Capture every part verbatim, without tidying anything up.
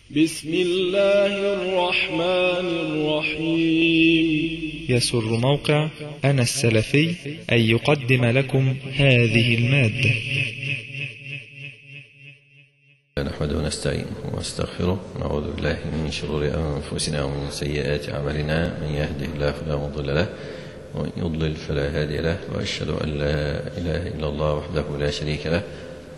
بسم الله الرحمن الرحيم. يسر موقع أنا السلفي أن يقدم لكم هذه المادة. نحمده ونستعينه ونستغفره ونعوذ بالله من شرور أنفسنا ومن سيئات أعمالنا، من يهده الله فلا مضل له ومن يضلل فلا هادي له، وأشهد أن لا إله إلا الله وحده لا شريك له،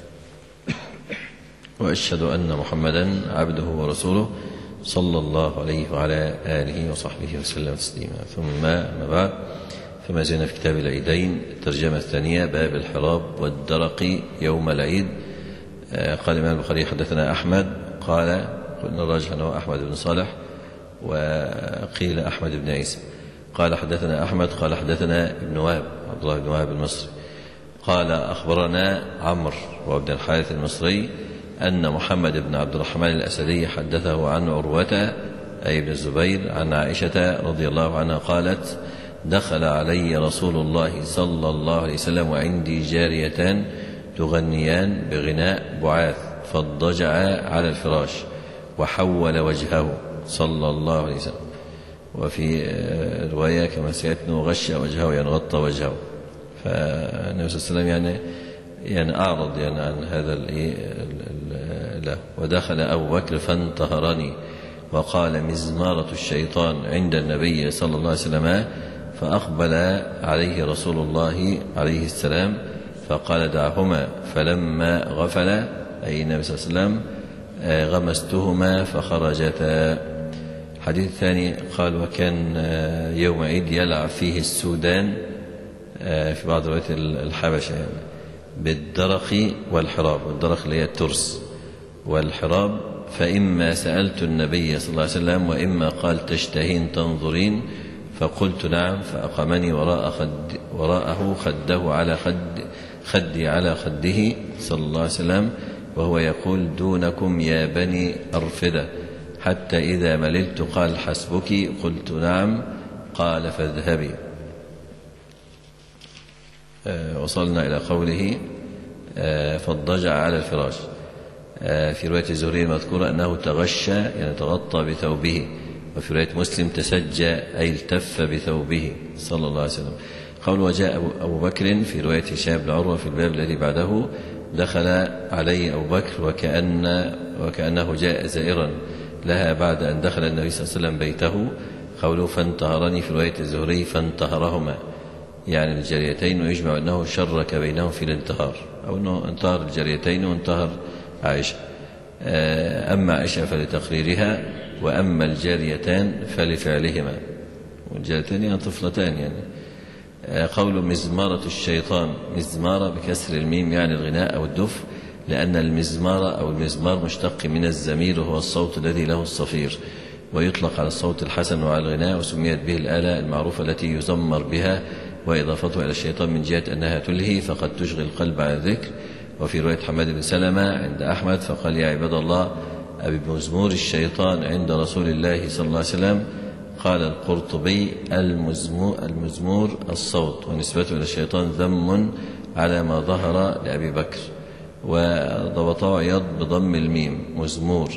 وأشهد أن محمدا عبده ورسوله صلى الله عليه وعلى آله وصحبه وسلم تسليما. ثم أما بعد، فما زلنا في كتاب العيدين، الترجمة الثانية، باب الحراب والدرق يوم العيد. قال الإمام البخاري حدثنا أحمد، قال قلنا الراجح أنه أحمد بن صالح، وقيل أحمد بن عيسى. قال حدثنا أحمد قال حدثنا ابن وهب عبد الله بن وهب المصري قال أخبرنا عمرو وابن الحارث المصري أن محمد بن عبد الرحمن الأسدي حدثه عن عروة أي بن الزبير عن عائشة رضي الله عنها قالت: دخل علي رسول الله صلى الله عليه وسلم وعندي جاريتان تغنيان بغناء بعاث، فاضطجع على الفراش وحول وجهه صلى الله عليه وسلم. وفي رواية كما سيأتي غش وجهه، يعني غطى وجهه. فالنبي صلى الله عليه وسلم يعني يعني أعرض يعني عن هذا له. ودخل أبو بكر فانتهرني وقال: مزمارة الشيطان عند النبي صلى الله عليه وسلم. فأقبل عليه رسول الله عليه السلام فقال: دعهما. فلما غفل أي النبي صلى الله عليه وسلم غمستهما فخرجتا. الحديث الثاني قال: وكان يوم عيد يلعب فيه السودان في بعض روايات الحبشة يعني بالدرق والحراب. والدرق اللي هي الترس، والحراب فإما سألت النبي صلى الله عليه وسلم وإما قال: تشتهين تنظرين؟ فقلت: نعم. فأقامني وراء خد وراءه خده على خد خدي على خده صلى الله عليه وسلم، وهو يقول: دونكم يا بني أرفدة. حتى إذا مللت قال: حسبك؟ قلت: نعم. قال: فاذهبي. آه وصلنا إلى قوله آه فاضطجع على الفراش. آه في رواية الزهري المذكورة أنه تغشى يعني تغطى بثوبه، وفي رواية مسلم تسجى أي التف بثوبه صلى الله عليه وسلم. قول: وجاء أبو بكر في رواية هشام بن عروة في الباب الذي بعده: دخل علي أبو بكر وكأن وكأنه جاء زائرا لها بعد أن دخل النبي صلى الله عليه وسلم بيته. قوله فانتهرني في رواية الزهري فانتهرهما يعني الجاريتين، ويجمع أنه شرك بينهم في الانتهار، أو أنه انتهر الجاريتين وانتهر عائشة. أما عائشة فلتقريرها، وأما الجاريتان فلفعلهما. والجاريتان يعني طفلتان يعني. قول مزمارة الشيطان، مزمارة بكسر الميم يعني الغناء أو الدف، لأن المزمارة أو المزمار مشتق من الزمير، وهو الصوت الذي له الصفير، ويطلق على الصوت الحسن وعلى الغناء، وسميت به الآلة المعروفة التي يزمر بها، وإضافته إلى الشيطان من جهة أنها تلهي فقد تشغل القلب عن الذكر. وفي رواية حماد بن سلمة عند أحمد فقال: يا عباد الله، أبي بمزمور الشيطان عند رسول الله صلى الله عليه وسلم. قال القرطبي: المزمور, المزمور الصوت، ونسبته إلى الشيطان ذم على ما ظهر لأبي بكر. وضبطه عياض بضم الميم مزمور،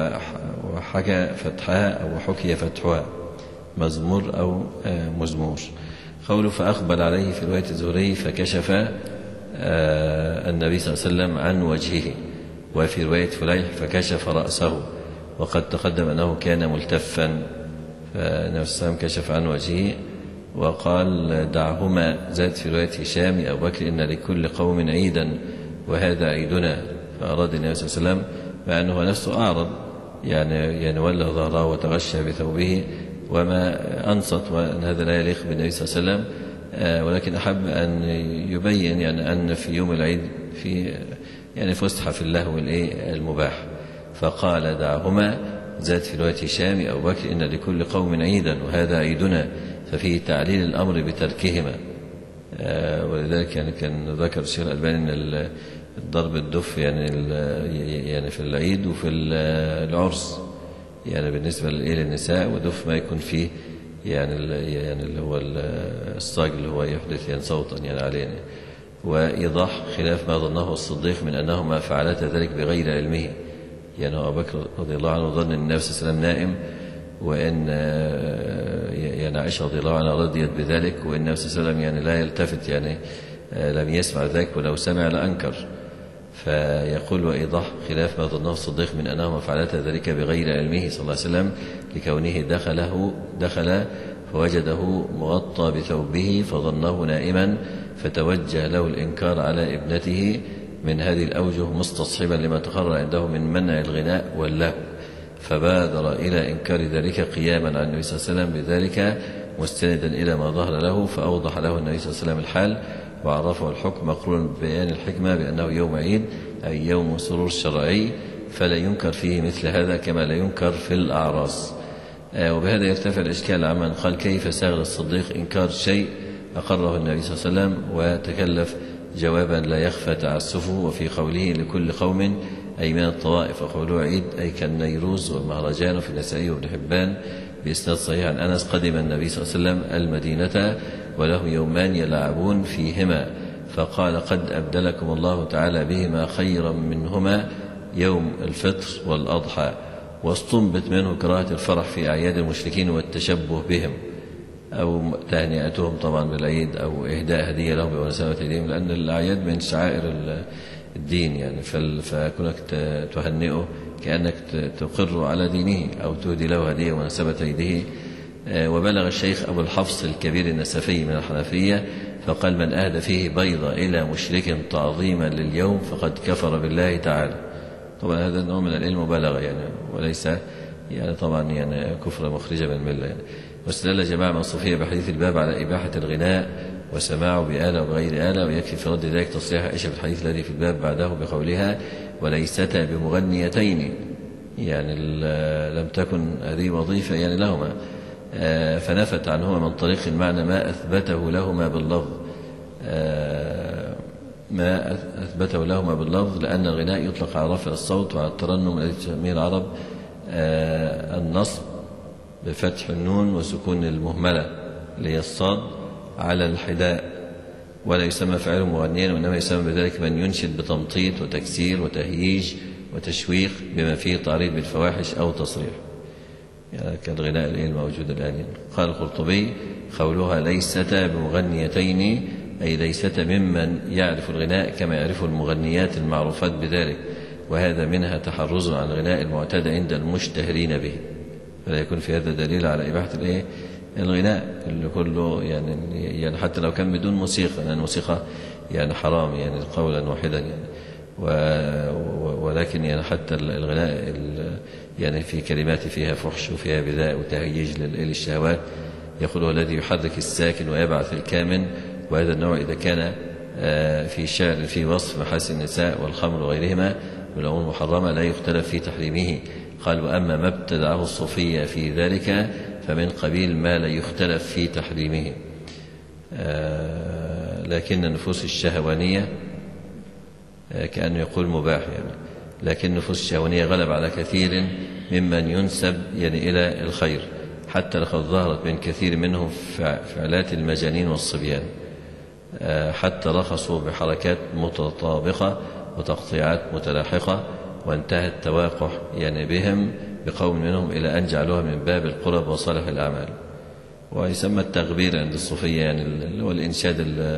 وحكى فتحها أو حكي فتحها مزمور أو مزمور. قوله فأقبل عليه في رواية الزهري فكشف النبي صلى الله عليه وسلم عن وجهه. وفي رواية فليح فكشف رأسه، وقد تقدم أنه كان ملتفا، فالنبي صلى الله عليه وسلم كشف عن وجهه وقال: دعهما. زاد في رواية هشام أبو بكر: إن لكل قوم عيدا وهذا عيدنا. فأراد النبي صلى الله عليه وسلم مع أنه نفسه أعرض يعني يعني ولى ظهره وتغشى بثوبه وما أنصت، وأن هذا لا يليق بالنبي صلى الله عليه وسلم. ولكن أحب أن يبين يعني أن في يوم العيد في يعني فسحة في اللهو المباح، فقال: دعهما. زاد في رواية هشام أبو بكر: إن لكل قوم عيدا وهذا عيدنا، ففيه تعليل الأمر بتركهما. ولذلك يعني كان ذكر الشيخ الألباني أن الضرب الدف يعني يعني في العيد وفي العرس يعني بالنسبة للنساء، ودف ما يكون فيه يعني يعني اللي هو الصاج اللي هو يحدث يعني صوتا يعني عليه. وإيضاح خلاف ما ظنه الصديق من أنهما فعلتا ذلك بغير علمه، يعني أبو بكر رضي الله عنه ظن أن النبي صلى الله عليه وسلم نائم، وأن يعني عائشة رضي الله عنها رضيت بذلك، وأن النبي صلى الله عليه وسلم يعني لا يلتفت، يعني لم يسمع ذلك، ولو سمع لأنكر. فيقول وإيضاح خلاف ما ظنه الصديق من أنهما فعلتا ذلك بغير علمه صلى الله عليه وسلم، لكونه دخله دخل فوجده مغطى بثوبه فظنه نائما، فتوجه له الإنكار على ابنته من هذه الأوجه مستصحبا لما تقرر عنده من منع الغناء واللهو، فبادر إلى إنكار ذلك قياما عن النبي صلى الله عليه وسلم بذلك مستندا إلى ما ظهر له، فأوضح له النبي صلى الله عليه وسلم الحال وعرفه الحكم مقرونا ببيان الحكمة بأنه يوم عيد أي يوم سرور شرعي، فلا ينكر فيه مثل هذا كما لا ينكر في الأعراس. وبهذا يرتفع الإشكال عمن قال كيف ساغ الصديق إنكار شيء أقره النبي صلى الله عليه وسلم، وتكلف جوابا لا يخفى تعسفه. وفي قوله لكل قوم أي من الطوائف، وقوله عيد أي كالنيروز والمهرجان، وفي النسائي وابن حبان بإسناد صحيح عن أنس قدم النبي صلى الله عليه وسلم المدينة ولهم يومان يلعبون فيهما، فقال قد أبدلكم الله تعالى بهما خيرا منهما يوم الفطر والأضحى، واستنبط منه كراهة الفرح في أعياد المشركين والتشبه بهم، أو تهنئتهم طبعا بالعيد، أو إهداء هدية لهم بمناسبة عيدهم، لأن الأعياد من شعائر الدين يعني، فكونك تهنئه كأنك تقر على دينه أو تهدي له هدية بمناسبة عيده. وبلغ الشيخ أبو الحفص الكبير النسفي من الحنفية فقال من أهدى فيه بيضة إلى مشرك تعظيما لليوم فقد كفر بالله تعالى. طبعا هذا نوع من العلم مبالغة يعني، وليس يعني طبعا يعني كفر مخرجة من الملة يعني. واستدل جماعة من الصوفية بحديث الباب على إباحة الغناء وسماعه بآلة وبغير آلة، ويكفي في رد ذلك تصريح عائشة في الحديث الذي في الباب بعده بقولها وليستا بمغنيتين، يعني لم تكن هذه وظيفة يعني لهما، فنفت عنهما من طريق المعنى ما أثبته لهما باللفظ ما أثبته لهما باللفظ لأن الغناء يطلق على رفع الصوت وعلى الترنم الذي تسميه العرب النصب بفتح النون وسكون المهملة اللي هي الصاد على الحداء، ولا يسمى فاعله مغنيا، وإنما يسمى بذلك من ينشد بتمطيط وتكسير وتهييج وتشويق بما فيه تعريض بالفواحش أو تصريح، يعني كالغناء الموجود الآن. قال القرطبي قولها ليستا بمغنيتين أي ليستا ممن يعرف الغناء كما يعرف المغنيات المعروفات بذلك، وهذا منها تحرز عن الغناء المعتاد عند المشتهرين به، فلا يكون في هذا دليل على إباحة الإيه الغناء اللي كله يعني, يعني حتى لو كان بدون موسيقى، لأن يعني الموسيقى يعني حرام يعني قولا واحدا يعني، ولكن يعني حتى الغناء يعني في كلمات فيها فحش وفيها بذاء وتهييج للشهوات، يقول هو الذي يحرك الساكن ويبعث الكامن، وهذا النوع إذا كان في شعر في وصف محاسن النساء والخمر وغيرهما من الأمور المحرمة لا يختلف في تحريمه. قال وأما ما ابتدعه الصوفية في ذلك فمن قبيل ما لا يختلف في تحريمه، لكن النفوس الشهوانية كأنه يقول مباح يعني، لكن النفوس الشهوانية غلب على كثير ممن ينسب يعني إلى الخير، حتى لقد ظهرت من كثير منهم فعلات المجانين والصبيان، حتى رخصوا بحركات متطابقة وتقطيعات متلاحقة، وانتهى التواقح يعني بهم بقوم منهم إلى أن جعلوها من باب القرب وصالح الأعمال. ويسمى التغبير عند الصوفية يعني اللي هو الإنشاد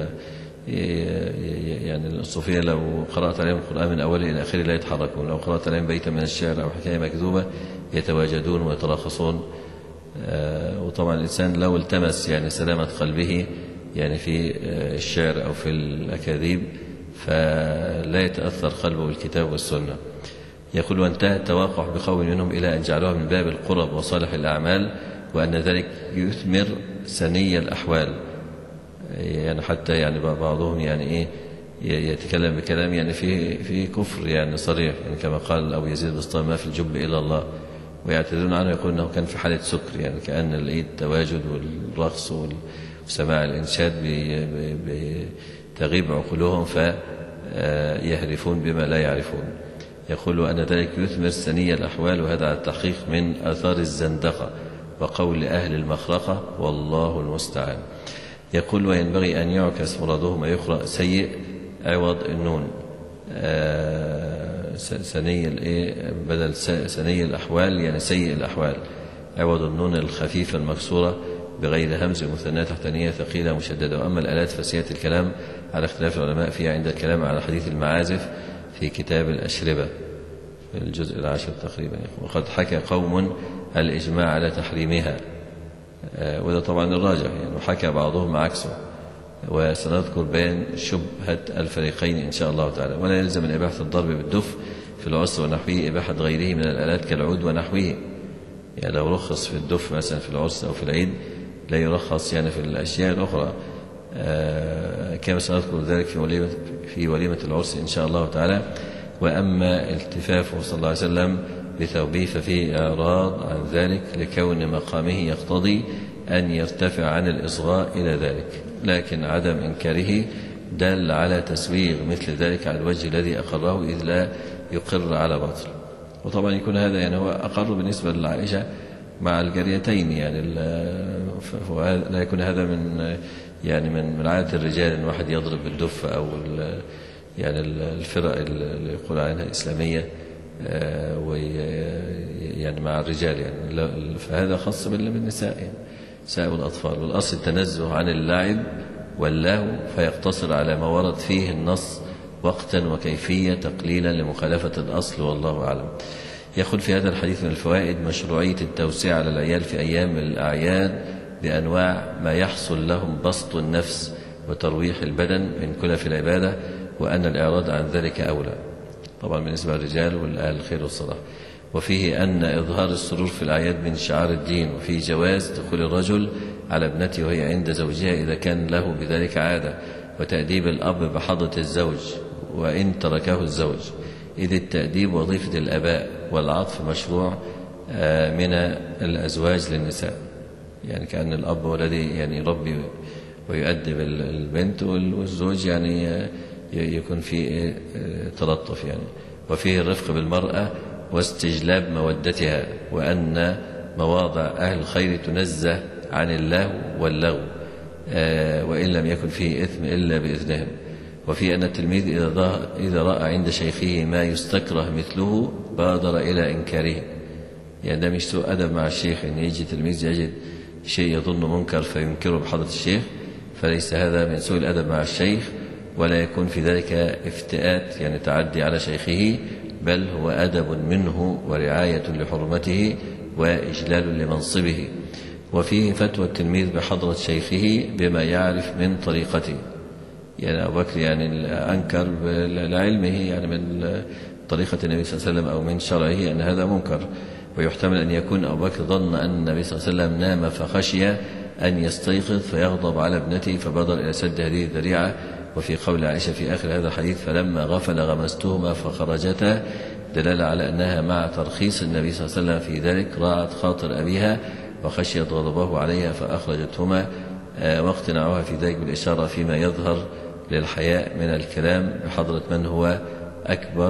يعني الصوفية لو قرأت عليهم القرآن من أوله إلى آخره لا يتحركون، لو قرأت عليهم بيتا من الشعر أو حكاية مكذوبة يتواجدون ويتراخصون. وطبعا الإنسان لو التمس يعني سلامة قلبه يعني في الشعر أو في الأكاذيب فلا يتأثر قلبه بالكتاب والسنة. يقول وانتهى التواقع بقوم منهم إلى أن جعلوها من باب القرب وصالح الأعمال، وأن ذلك يثمر سني الأحوال، يعني حتى يعني بعضهم يعني إيه يتكلم بكلام يعني في في كفر يعني صريح، يعني كما قال أبو يزيد البسطامي ما في الجب إلا الله، ويعتذرون عنه يقول أنه كان في حالة سكر، يعني كأن التواجد والرقص وسماع الإنشاد بتغيب عقولهم فيهرفون بما لا يعرفون. يقول أن ذلك يثمر سني الأحوال، وهذا على التحقيق من آثار الزندقة وقول أهل المخرقة والله المستعان. يقول وينبغي أن يعكس مراده ما يقرأ سيء عوض النون، سني الإيه بدل سني الأحوال يعني سيء الأحوال، عوض النون الخفيفة المكسورة بغير همز مثنى تحتانية ثقيلة مشددة. وأما الآلات فسيأتي الكلام على اختلاف العلماء فيها عند الكلام على حديث المعازف في كتاب الأشربة في الجزء العاشر تقريبا. وقد حكى قوم الإجماع على تحريمها، وده طبعا الراجح يعني، وحكى بعضهم عكسه، وسنذكر بيان شبهة الفريقين إن شاء الله تعالى. ولا يلزم من إباحة الضرب بالدف في العرس ونحوه إباحة غيره من الآلات كالعود ونحوه. يعني لو رخص في الدف مثلا في العرس أو في العيد لا يرخص يعني في الأشياء الأخرى، آه كما سنذكر ذلك في وليمة, في وليمة العرس إن شاء الله تعالى. وأما التفافه صلى الله عليه وسلم بثوبه ففيه إعراض عن ذلك لكون مقامه يقتضي أن يرتفع عن الإصغاء إلى ذلك، لكن عدم إنكاره دل على تسويغ مثل ذلك على الوجه الذي أقره إذ لا يقر على باطل. وطبعا يكون هذا يعني هو أقر بالنسبة لعائشة مع الجاريتين، يعني لا يكون هذا من يعني من من عادة الرجال أن واحد يضرب بالدف أو يعني الفرق اللي يقول عنها إسلامية ويعني مع الرجال يعني، فهذا خاص بالنساء يعني النساء والأطفال. والأصل التنزه عن اللعب واللهو فيقتصر على ما ورد فيه النص وقتا وكيفية تقليلا لمخالفة الأصل والله أعلم. يأخذ في هذا الحديث من الفوائد مشروعية التوسيع على العيال في أيام الأعياد بأنواع ما يحصل لهم بسط النفس وترويح البدن من كلف العبادة، وأن الإعراض عن ذلك أولى طبعا بالنسبة للرجال والأهل الخير والصلاح. وفيه أن إظهار السرور في الأعياد من شعار الدين، وفيه جواز دخول الرجل على ابنته وهي عند زوجها إذا كان له بذلك عادة، وتأديب الأب بحضرة الزوج وإن تركه الزوج، إذ التأديب وظيفة الآباء والعطف مشروع من الأزواج للنساء، يعني كأن الأب هو الذي يعني يربي ويؤدب البنت والزوج يعني يكون فيه تلطف يعني. وفيه الرفق بالمرأة واستجلاب مودتها، وأن مواضع أهل الخير تنزه عن اللهو واللغو وإن لم يكن فيه إثم إلا بإذنهم. وفي أن التلميذ إذا رأى عند شيخه ما يستكره مثله بادر إلى إنكاره، يعني ده مش سوء أدب مع الشيخ أن يجي تلميذ يجد شيء يظن منكر فينكره بحضرة الشيخ، فليس هذا من سوء الأدب مع الشيخ، ولا يكون في ذلك افتئات يعني تعدي على شيخه، بل هو أدب منه ورعاية لحرمته وإجلال لمنصبه. وفيه فتوى التلميذ بحضرة شيخه بما يعرف من طريقته، يعني أبو بكر يعني أنكر لعلمه يعني من طريقة النبي صلى الله عليه وسلم أو من شرعه أن هذا منكر، ويحتمل أن يكون أبو بكر ظن أن النبي صلى الله عليه وسلم نام فخشي أن يستيقظ فيغضب على ابنته فبادر إلى سد هذه الذريعة. وفي قول عائشة في آخر هذا الحديث فلما غفل غمستهما فخرجتا، دلالة على أنها مع ترخيص النبي صلى الله عليه وسلم في ذلك راعت خاطر أبيها وخشيت غضبه عليها فأخرجتهما، واقتناعها في ذلك بالإشارة فيما يظهر للحياء من الكلام بحضرة من هو أكبر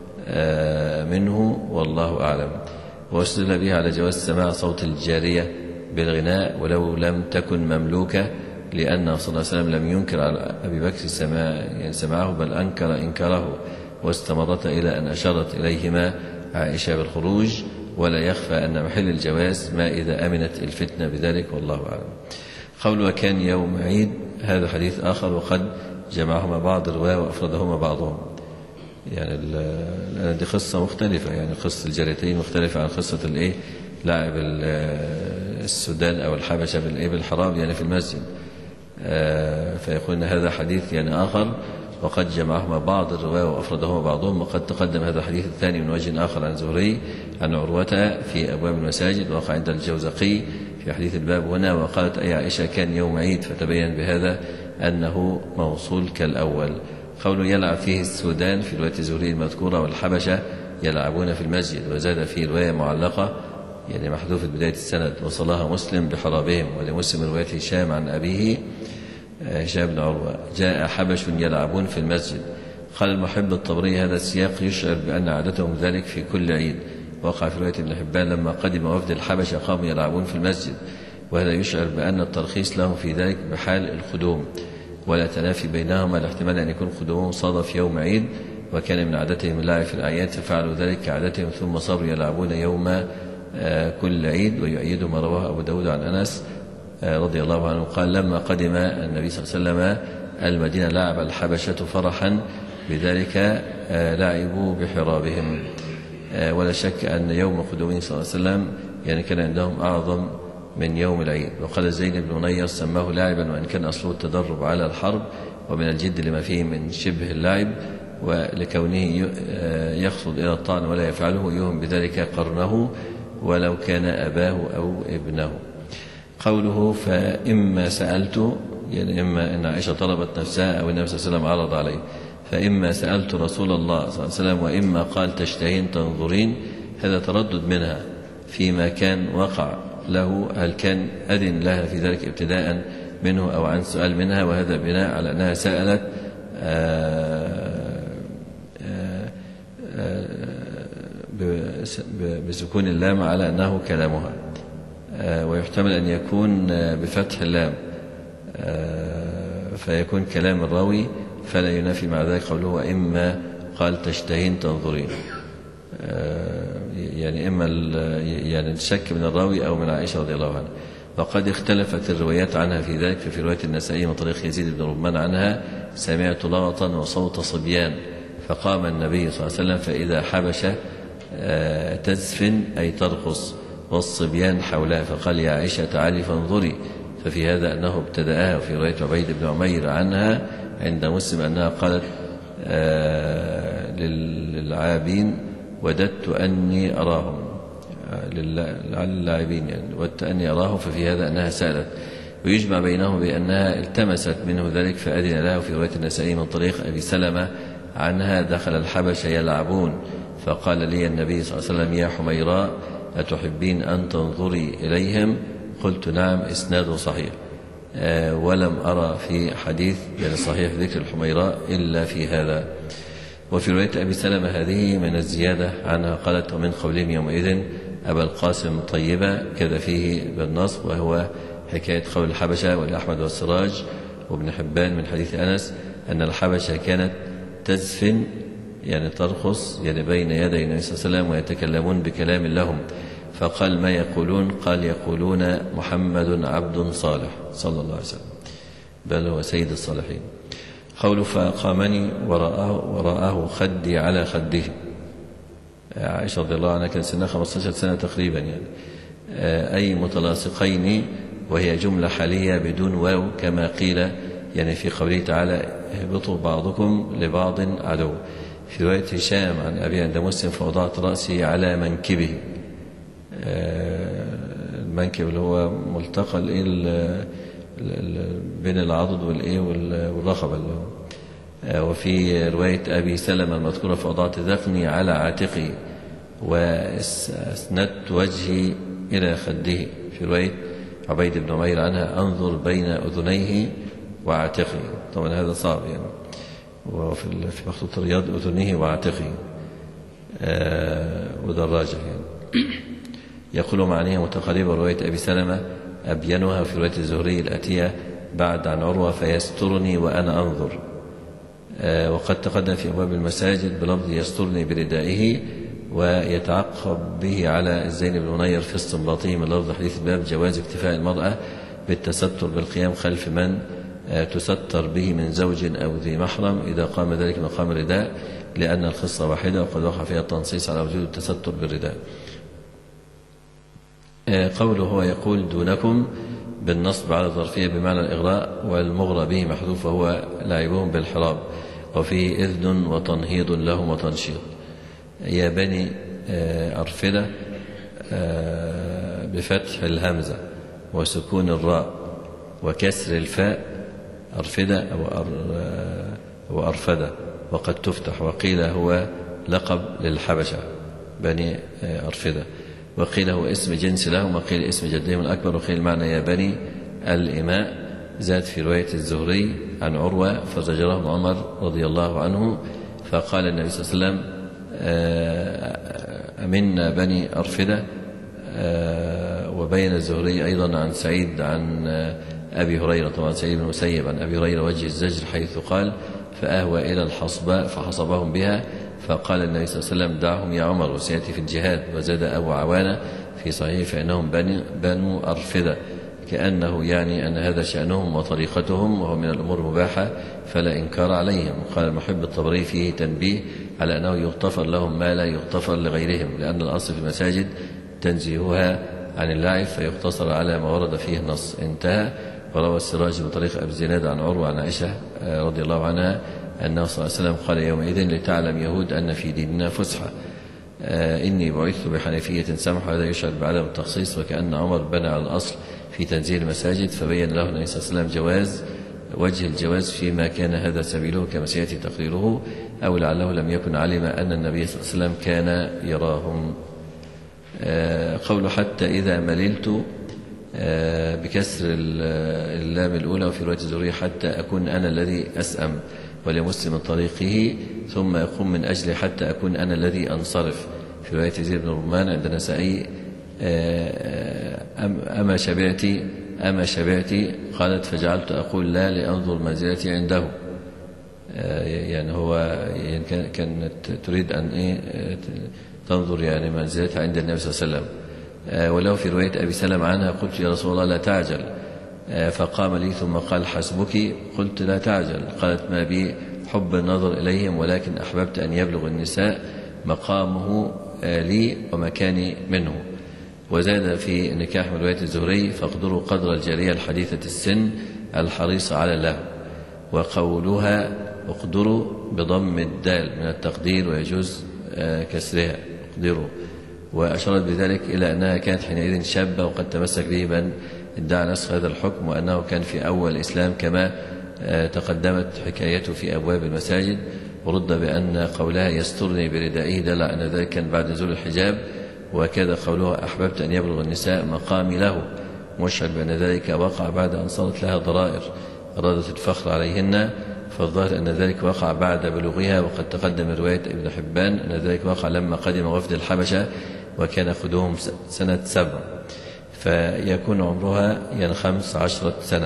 منه والله أعلم. واستدل به على جواز سماع صوت الجارية بالغناء ولو لم تكن مملوكة، لأنه صلى الله عليه وسلم لم ينكر على أبي بكر سماع يعني سماعه بل أنكر إنكاره، واستمرت إلى أن أشارت إليهما عائشة بالخروج. ولا يخفى أن محل الجواز ما إذا أمنت الفتنة بذلك والله أعلم. قول وكان يوم عيد هذا حديث آخر وقد جمعهما بعض الرواة وأفردهما بعضهم، يعني لأن دي قصة مختلفة، يعني قصة الجاريتين مختلفة عن قصة الإيه لاعب السودان أو الحبشة بالإيه بالحرام يعني في المسجد، فيقول أن هذا حديث يعني آخر وقد جمعهما بعض الرواة وأفردهما بعضهم. وقد تقدم هذا الحديث الثاني من وجه آخر عن زهري عن عروة في أبواب المساجد، وقع عند الجوزقي في حديث الباب هنا. وقالت أي عائشة كان يوم عيد، فتبين بهذا أنه موصول كالأول. قول يلعب فيه السودان في رواية زهري المذكورة والحبشة يلعبون في المسجد، وزاد في رواية معلقة يعني محذوفة بداية السند وصلها مسلم بحرابهم، ولمسلم رواية هشام عن أبيه هشام بن عروة جاء حبش يلعبون في المسجد. قال المحب الطبري هذا السياق يشعر بأن عادتهم ذلك في كل عيد. وقع في رواية ابن حبان لما قدم وفد الحبشة قاموا يلعبون في المسجد، وهذا يشعر بأن الترخيص لهم في ذلك بحال القدوم، ولا تنافي بينهما الاحتمال أن يكون قدومهم صادف يوم عيد وكان من عادتهم اللعب في الأعياد ففعلوا ذلك كعادتهم ثم صاروا يلعبون يوم كل عيد. ويؤيد ما رواه أبو داود عن أنس رضي الله عنه قال لما قدم النبي صلى الله عليه وسلم المدينة لعب الحبشة فرحا بذلك لعبوا بحرابهم. ولا شك أن يوم قدومه صلى الله عليه وسلم يعني كان عندهم أعظم من يوم العيد. وقال زيد بن منير سماه لاعبا وإن كان أصله التدرب على الحرب ومن الجد لما فيه من شبه اللعب ولكونه يخفض إلى الطعن ولا يفعله يوهم بذلك قرنه ولو كان أباه أو ابنه. قوله فإما سألت يعني إما أن عائشة طلبت نفسها أو النبي صلى الله عليه وسلم عرض عليه فإما سألت رسول الله صلى الله عليه وسلم وإما قال تشتهين تنظرين هذا تردد منها فيما كان وقع له هل كان أذن لها في ذلك ابتداء منه أو عن سؤال منها وهذا بناء على أنها سألت بسكون اللام على أنه كلامها ويحتمل أن يكون بفتح اللام فيكون كلام الراوي فلا ينافي مع ذلك قوله وإما قال تشتهين تنظرين يعني إما يعني الشك من الراوي أو من عائشة رضي الله عنها. وقد اختلفت الروايات عنها في ذلك ففي رواية النسائي من طريق يزيد بن رمان عنها سمعت لغطا وصوت صبيان فقام النبي صلى الله عليه وسلم فإذا حبش تزفن أي ترقص والصبيان حولها فقال يا عائشة تعالي فانظري ففي هذا أنه ابتدأها. وفي رواية عبيد بن عمير عنها عند مسلم أنها قالت للعابين وددت أني أراهم للاعبين يعني وددت أني أراهم ففي هذا أنها سألت. ويجمع بينهم بأنها التمست منه ذلك فأذن له. في رواية النسائي من طريق أبي سلمة عنها دخل الحبش يلعبون فقال لي النبي صلى الله عليه وسلم يا حميراء أتحبين أن تنظري إليهم قلت نعم إسناده صحيح أه ولم أرى في حديث يعني صحيح ذكر الحميراء إلا في هذا. وفي رواية أبي سلمة هذه من الزيادة عنها قالت ومن قولهم يومئذ أبا القاسم طيبة كذا فيه بالنصب وهو حكاية قول الحبشة والأحمد والسراج وابن حبان من حديث أنس أن الحبشة كانت تزفن يعني ترخص يعني بين يدي النبي صلى الله عليه وسلم ويتكلمون بكلام لهم فقال ما يقولون قال يقولون محمد عبد صالح صلى الله عليه وسلم بل هو سيد الصالحين. قوله فقامني وراءه, وراءه خدي على خده عائشة رضي الله عنها كان سنها خمسة عشر سنة تقريبا يعني أي متلاصقين وهي جملة حالية بدون واو كما قيل يعني في قوله تعالى اهبطوا بعضكم لبعض عدو. في رواية هشام عن أبي عند مسلم فوضعت رأسي على منكبه المنكب اللي هو ملتقى بين العضد والإيه والرقبة. وفي رواية أبي سلمة المذكورة فوضعت ذقني على عاتقي وأسندت وجهي إلى خده. في رواية عبيد بن عمير عنها أنظر بين أذنيه وعاتقه طبعا هذا صعب يعني وفي في مخطوط الرياض أذنيه وعاتقه ودراجه يعني يقول معنيها متقاربة. رواية أبي سلمة أبينها في رواية الزهري الآتية بعد عن عروة فيسترني وأنا أنظر وقد تقدم في أبواب المساجد بلفظ يسترني بردائه ويتعقب به على الزين بن منير في استنباطه من لفظ حديث الباب جواز اكتفاء المرأة بالتستر بالقيام خلف من تستر به من زوج أو ذي محرم إذا قام ذلك مقام الرداء لأن القصة واحدة وقد وقع فيها التنصيص على وجود التستر بالرداء. قوله هو يقول دونكم بالنصب على الظرفية بمعنى الإغراء والمغرى به محذوف وهو لعبهم بالحراب وفيه إذن وتنهيض لهم وتنشيط. يا بني أرفدة بفتح الهمزة وسكون الراء وكسر الفاء أرفدة أو أرفدة وقد تفتح وقيل هو لقب للحبشة بني أرفدة وقيل هو اسم جنس لهم وقيل اسم جدهم الأكبر وقيل معنى يا بني الإماء. زاد في رواية الزهري عن عروة فزجره ابن عمر رضي الله عنه فقال النبي صلى الله عليه وسلم أمنا بني أرفدة. وبين الزهري أيضا عن سعيد عن أبي هريرة طبعا سعيد بن مسيب عن أبي هريرة وجه الزجر حيث قال فأهوى إلى الحصباء فحصبهم بها، فقال النبي صلى الله عليه وسلم دعهم يا عمر وسيأتي في الجهاد. وزاد أبو عوانة في صحيح فإنهم بنو أرفدة، كأنه يعني أن هذا شأنهم وطريقتهم وهو من الأمور المباحة فلا إنكار عليهم. وقال المحب الطبري فيه تنبيه على أنه يغتفر لهم ما لا يغتفر لغيرهم، لأن الأصل في المساجد تنزيهها عن اللعب فيقتصر على ما ورد فيه النص. انتهى. وروى السراج من طريق أبي الزناد عن عروة عن عائشة رضي الله عنها أنه صلى الله عليه وسلم قال يومئذ لتعلم يهود أن في ديننا فسحة، إني بعثت بحنيفية سمح. هذا يشعر بعدم التخصيص، وكأن عمر بنى على الأصل في تنزيل المساجد، فبين له النبي صلى الله عليه وسلم جواز وجه الجواز فيما كان هذا سبيله كما سيأتي تقريره، أو لعله لم يكن علم أن النبي صلى الله عليه وسلم كان يراهم. قول حتى إذا مللت بكسر اللام الأولى، وفي رواية الزهري حتى أكون أنا الذي أسأم، ولمسلم من طريقه ثم يقوم من أجل حتى أكون أنا الذي أنصرف. في رواية يزيد بن رمان عند النسائي أما شبعتي أما شبعتي قالت فجعلت أقول لا لأنظر منزلتي عنده. يعني هو يعني كانت تريد أن إيه تنظر يعني منزلتها عند النبي صلى الله عليه وسلم. وله في رواية أبي سلمة عنها قلت يا رسول الله لا تعجل، فقام لي ثم قال حسبك، قلت لا تعجل. قالت ما بي حب النظر إليهم، ولكن أحببت أن يبلغ النساء مقامه لي ومكاني منه. وزاد في نكاح من رواية الزهري فاقدروا قدر الجارية الحديثة السن الحريصة على اللهو. وقولها اقدروا بضم الدال من التقدير ويجوز كسرها اقدروا، وأشارت بذلك إلى أنها كانت حينئذ شابة وقد تمسك به من ادعى نسخ هذا الحكم، وأنه كان في أول الإسلام كما تقدمت حكايته في أبواب المساجد. ورد بأن قولها يسترني بردائه دل أن ذلك كان بعد نزول الحجاب، وكذا قولها أحببت أن يبلغ النساء مقامي له، مشعر بأن ذلك وقع بعد أن صارت لها ضرائر أرادت الفخر عليهن، فالظاهر أن ذلك وقع بعد بلوغها. وقد تقدم رواية ابن حبان أن ذلك وقع لما قدم وفد الحبشة وكان قدومهم سنة سبع، فيكون عمرها يعني خمس عشرة سنة.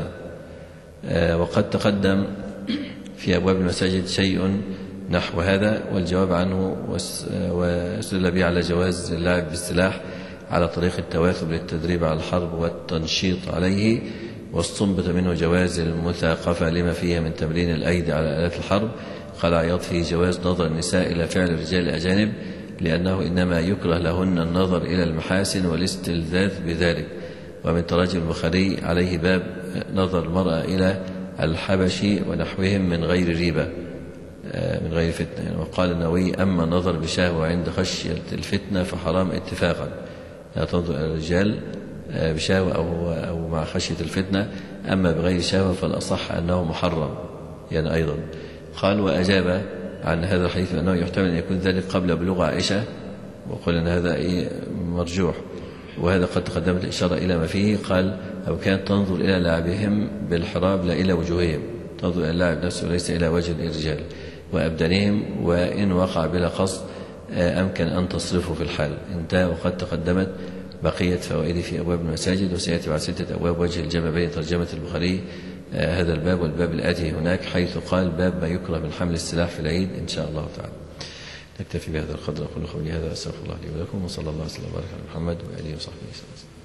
وقد تقدم في أبواب المساجد شيء نحو هذا، والجواب عنه واستدل به على جواز اللعب بالسلاح على طريق التواثب للتدريب على الحرب والتنشيط عليه، واستنبط منه جواز المثاقفة لما فيها من تمرين الأيدي على آلات الحرب. قال عياض فيه جواز نظر النساء إلى فعل الرجال الأجانب، لأنه إنما يكره لهن النظر إلى المحاسن والاستلذاذ بذلك. ومن تراجم البخاري عليه باب نظر المرأة إلى الحبشي ونحوهم من غير ريبة من غير فتنة. يعني وقال النووي أما النظر بشهوة عند خشية الفتنة فحرام اتفاقا، لا تنظر إلى الرجال بشهوة أو, أو مع خشية الفتنة، أما بغير شهوة فالأصح أنه محرم يعني أيضا. قال وأجاب عن هذا الحديث أنه يحتمل أن يكون ذلك قبل بلوغ عائشة، وقال أن هذا إيه مرجوح، وهذا قد تقدمت الإشارة إلى ما فيه. قال أو كانت تنظر إلى لعبهم بالحراب لا إلى وجوههم، تنظر إلى اللعب نفسه وليس إلى وجه الرجال وأبدانهم، وإن وقع بلا قصد أمكن أن تصرفه في الحال. انتهى. وقد تقدمت بقية فوائد في أبواب المساجد، وسيأتي بعد ستة أبواب وجه الجمع بين ترجمة البخاري هذا الباب والباب الآتي هناك، حيث قال باب ما يكره من حمل السلاح في العيد إن شاء الله تعالى. نكتفي بهذا القدر. أقول قولي هذا، أستغفر الله لي ولكم، وصلى الله وسلم وبارك على محمد وآله وصحبه وسلم.